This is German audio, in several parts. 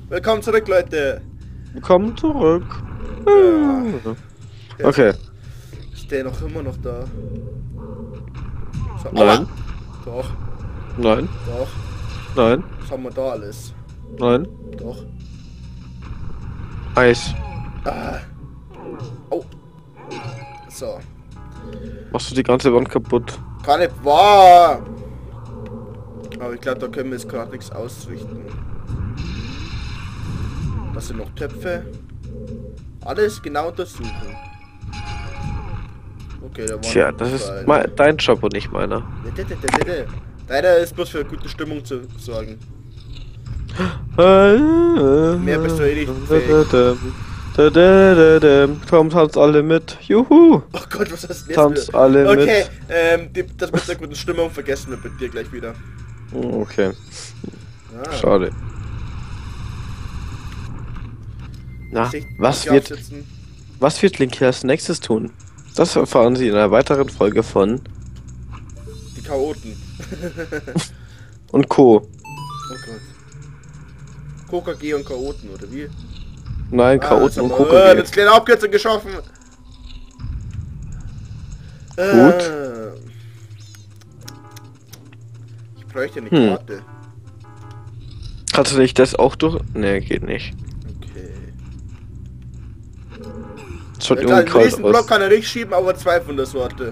Willkommen zurück, Leute. Willkommen zurück. Ja. Okay. Ist der noch immer noch da? So, Nein. Doch, Nein. doch. Nein. Was haben wir da alles? Nein. Doch. Eis. Ah. Oh. So. Machst du die ganze Wand kaputt? Kann nicht wahr. Aber ich glaube, da können wir jetzt gerade nichts ausrichten. Das sind noch Töpfe. Alles genau untersuchen. Okay, da war Tja, noch das ist ein- dein Job und nicht meiner. Deiner ist bloß für gute Stimmung zu sorgen. Mehr bist du eh nicht fähig. Komm, tanzt alle mit. Juhu. Oh Gott, was hast du jetzt Tanzt wieder? alle Okay, mit. das mit der guten Stimmung vergessen wir bei dir gleich wieder. Okay, Ah, schade. Na, muss ich was hier wird aufsitzen? Link als nächstes tun? Das erfahren Sie in einer weiteren Folge von Die Chaoten. und Co. Oh Gott. KKG und Chaoten, oder wie? Nein, Chaoten jetzt und haben wir KKG. das kleine Abkürzung geschaffen. Gut. Ich bräuchte eine Karte. Kannst du nicht das auch durch? Nee, geht nicht. Okay. Das schaut Ja, irgendwie den kalt nächsten Block aus. kann er nicht schieben, aber zwei von der Sorte.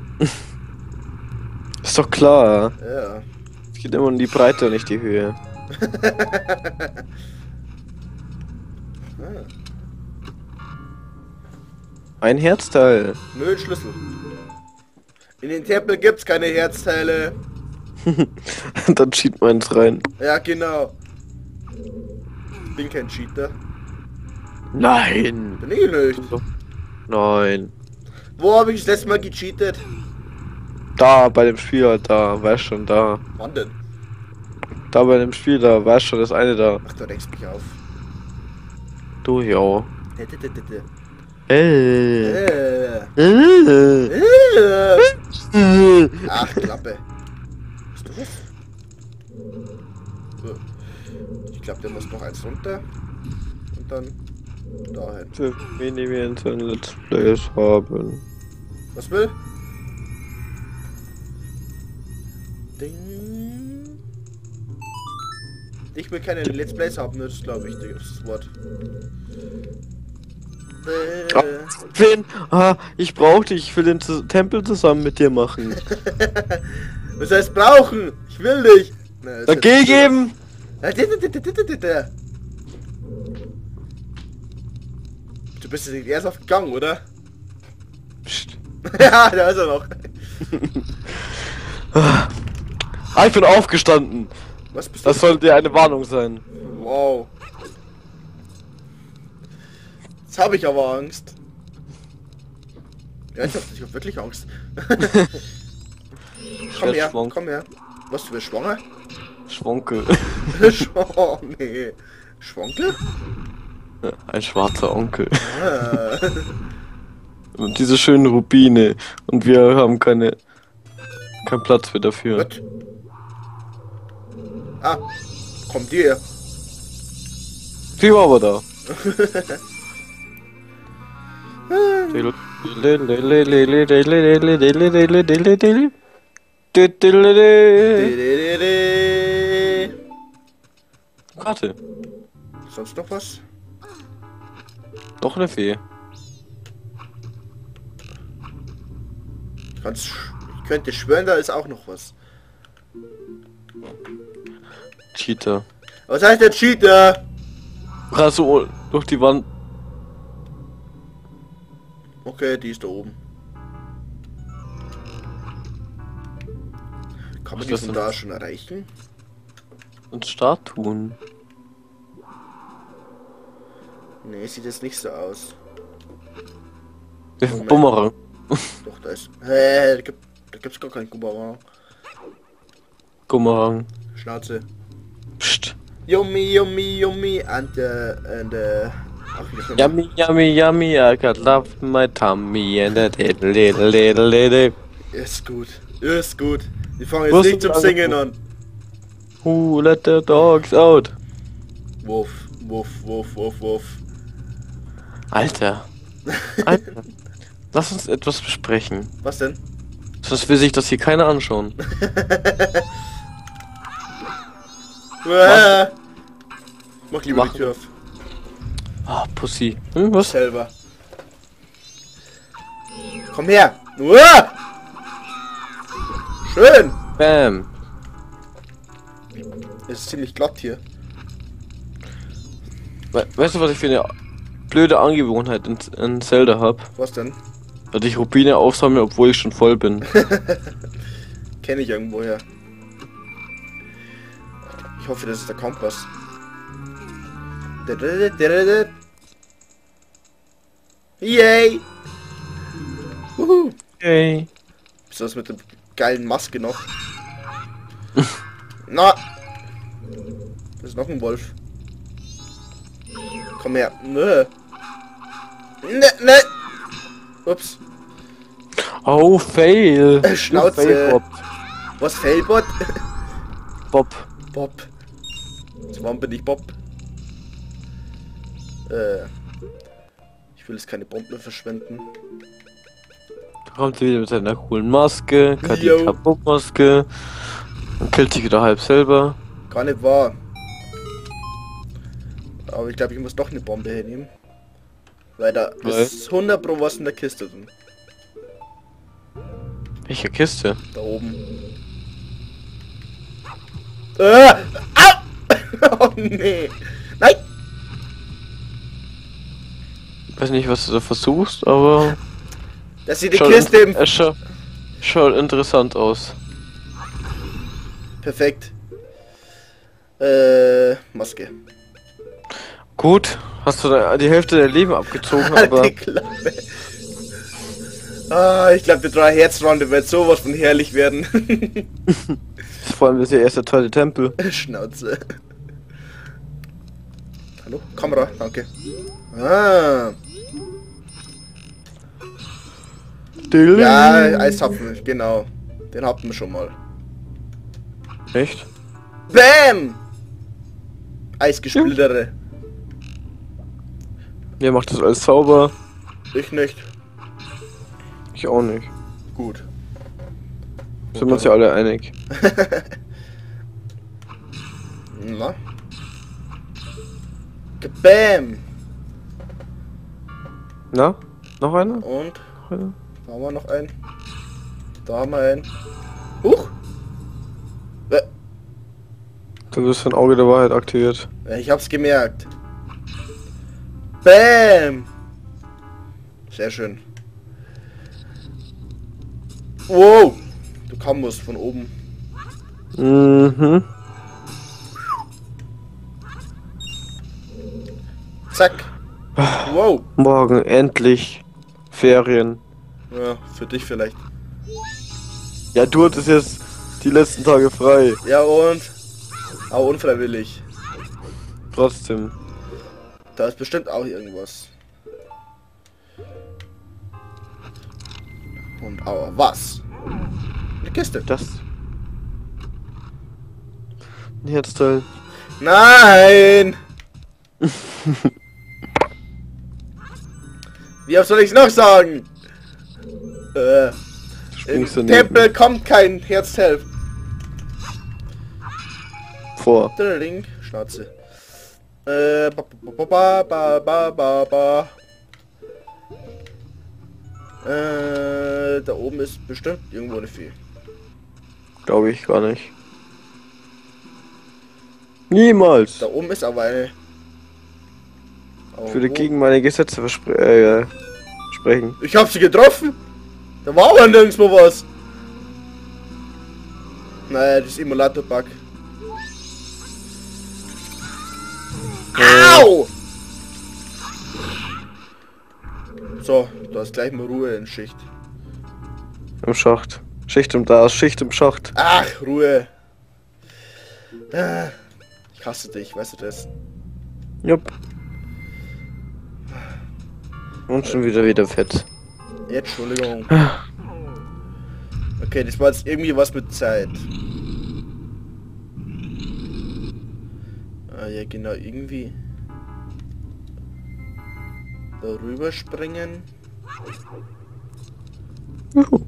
Ist doch klar. Ja. Es geht immer um die Breite und nicht die Höhe. Ah, Ein Herzteil. Müllschlüssel. In den Tempel gibt's keine Herzteile. Dann schiebt man es rein. Ja, genau. Bin kein Cheater. Nein. Bin ich nicht. Nein. Wo habe ich das letzte Mal gecheatet? Da, bei dem Spiel halt da. Weißt schon, da. Wann denn? Da bei dem Spiel da. Weißt schon, das eine da. Ach, du regst mich auf. Du, ja. Äh. Äh. Ach, Klappe. Bist du was? So. Ich glaube, der muss noch eins runter. Und dann dahin. Für wen wir in so Let's Plays haben. Was will? Ding. Ich will keine Let's Plays haben, das ist glaube ich das Wort. Wen? Ich brauch dich. Ich will den Tempel zusammen mit dir machen. Was heißt brauchen? Ich will dich. Na, das Dann ist geh jetzt- geben. Du bist jetzt erst aufgegangen, oder? Psst. Ja, da ist er noch. Ich bin aufgestanden. Was bist du? Das sollte dir eine Warnung sein. Wow. Jetzt habe ich aber Angst. Ja, ich hab wirklich Angst. Komm her, schwank. komm her. Was, du bist schwanger? Schwonkel. Oh, nee. Schwankel? Ein schwarzer Onkel. Ah. Und diese schönen Rubine. Und wir haben keinen Platz mehr dafür. Was? Ah, kommt dir her. Wie war aber da? Karte. Sonst noch was? Doch eine Fee. Ich könnte schwören, da ist auch noch was. Cheater. Was heißt der Cheater? Also durch die Wand. Okay, die ist da oben. Kann man Was ist diesen das da schon erreichen? Und Statuen. Nee, sieht jetzt nicht so aus. Bumerang. Doch, da ist... Hä, da gibt's gar keinen Kubarang. Bumerang. Schnauze. Psst. Yummy, yummy, yummy. And ach, wie Yummy, yummy, yummy, I got love in my tummy and a little. Ist gut. Ist gut. Die fangen jetzt Was nicht ist zum das Singen an. Who let the dogs out? Wuff, Wuff, wuff, wuff, wuff. Alter. Alter. Lass uns etwas besprechen. Was denn? Sonst will sich das hier keiner anschauen. Mach lieber Mach. die Tür auf. Ah, Pussy. Hm, was? Selber. Komm her. Uah! Schön. Bam. Es ist ziemlich glatt hier. Weißt du, was ich für eine blöde Angewohnheit in Zelda hab? Was denn? Dass ich Rubine aufsammle, obwohl ich schon voll bin. Kenne ich irgendwoher. Ich hoffe, das ist der Kompass. Yay! Wuhu! Hey. Ist das mit der geilen Maske noch? Na! Das ist noch ein Wolf. Komm her. Nö. Ne. Ups. Oh, fail. Schnauze. Fail, Bob. Was, Failbot? Bob. Bob. Warum bin ich Bob? Ich will jetzt keine Bomben verschwenden. Da kommt sie wieder mit seiner coolen Maske. Jo. Maske. Und killt sich wieder halb selber. Gar nicht wahr. Aber ich glaube, ich muss doch eine Bombe hernehmen. Weil da ist 100 Pro was in der Kiste drin. Welche Kiste? Da oben. Au! Oh nee. Nein! Ich weiß nicht, was du da versuchst, aber... Das sieht die Kiste im... Es schaut interessant aus. Perfekt. Maske. Gut, hast du da die Hälfte der Leben abgezogen, aber... Die Klappe. Ah, ich glaube, die 3 Herzrunde wird sowas von herrlich werden. Vor allem ist ja erst der zweite Tempel. Schnauze. Hallo? Kamera, danke. Ah. Ja, Eishapfen, genau. Den hatten wir schon mal. Echt? Bam! Eisgesplittere. Wer macht das alles sauber? Ich nicht. Ich auch nicht. Gut. Sind wir uns ja alle einig. Na? Bam! Na? Noch einer? Und? Noch einer? Da haben wir noch einen. Da haben wir einen. Huch! Du wirst für ein Auge der Wahrheit aktiviert. Ich hab's gemerkt. Bam! Sehr schön. Wow! Du kommst von oben. Mhm. Zack. Wow. Morgen endlich Ferien. Ja, für dich vielleicht. Ja, du hattest jetzt die letzten Tage frei. Ja und? Aber unfreiwillig. Trotzdem. Da ist bestimmt auch irgendwas. Und aber was? Eine Kiste. Das. Ein Herzteil. Nein! Wie soll ich es noch sagen? Im Springst daneben. Tempel kommt kein Herzteil. Vor. Ding, Schnauze. Ba. Da oben ist bestimmt irgendwo eine Fee. Glaube ich gar nicht. Niemals. Da oben ist aber eine. Aber Ich würde wo? gegen meine Gesetze sprechen. Ich hab sie getroffen. Da war aber nirgendwo was. Naja, das Emulator-Bug. Au! So, da ist gleich mal Ruhe in Schicht. Im Schacht. Schicht im Da, Schicht im Schacht. Ach, Ruhe. Ich hasse dich, weißt du das? Jupp. Und schon wieder fett. Jetzt, Entschuldigung. Okay, das war jetzt irgendwie was mit Zeit. Ah ja, genau, irgendwie. darüber springen. Juhu.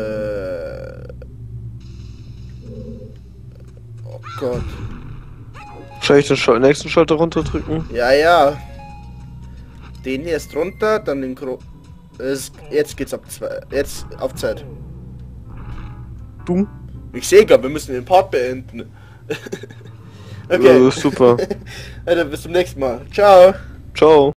Oh Gott. Wahrscheinlich den nächsten Schalter runterdrücken. Ja, ja. Den hier ist runter, dann den jetzt geht's jetzt auf Zeit. Boom. Ich sehe gerade, wir müssen den Part beenden. Okay. Super. Also bis zum nächsten Mal. Ciao. Ciao.